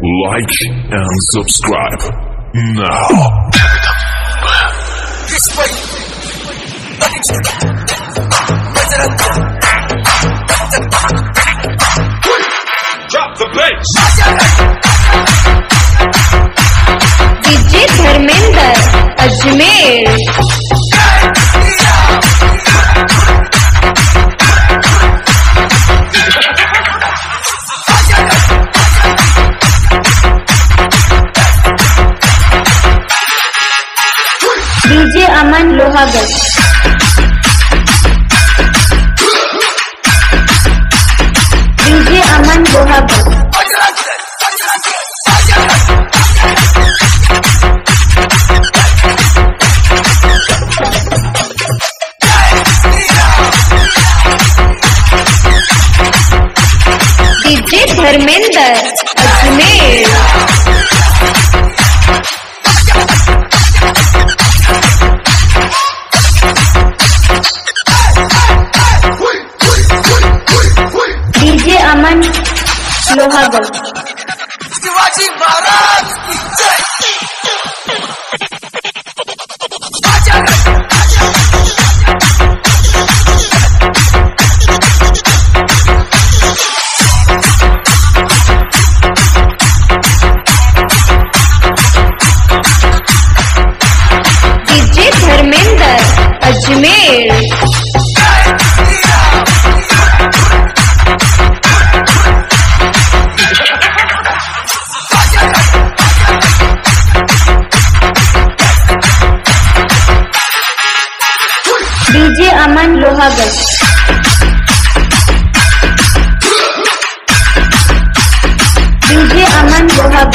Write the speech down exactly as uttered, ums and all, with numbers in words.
Like and subscribe now. This way. Drop the bass. D J Dharmendra Ajmer DJ Aman Lohagarh DJ Aman Lohagarh DJ Dharmendra Ajmer DJ Aman Lohagarh Shivaji Maharaj की जय। DJ Dharmendra Ajmer DJ Aman Lohagarh DJ Aman Lohagarh